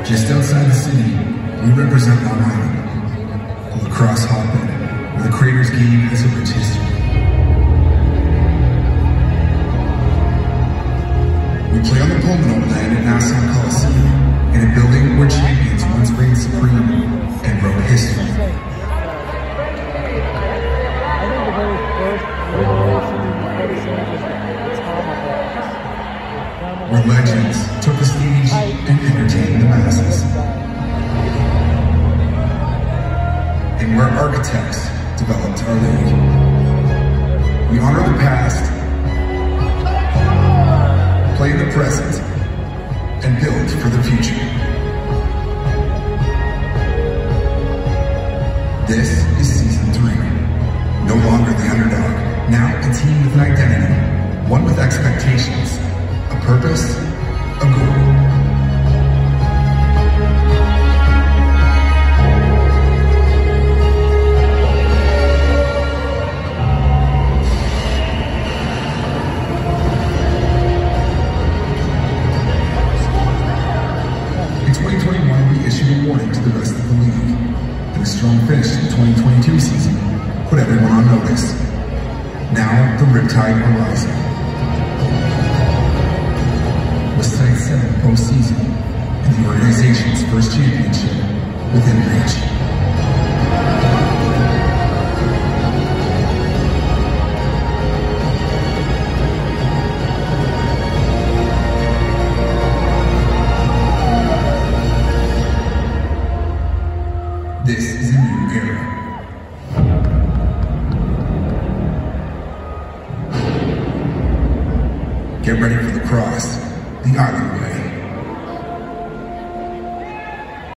Just outside the city, we represent Long Island, a lacrosse hotbed where the Craters game has a rich history. We play on the Pullman land at Nassau Coliseum, in a building where champions once reigned supreme and wrote history. Where legends took the stage and entertained the masses. And where architects developed our league. We honor the past, play in the present, and build for the future. This is season 3. No longer the underdog, now a team with an identity, one with expectations, a purpose, a goal. In 2021, we issued a warning to the rest of the league, and a strong finish in the 2022 season put everyone on notice. Now, the Riptide are rising. With tonight's 7th postseason and the organization's first championship within reach. This is a new era. Get ready for the cross, the island.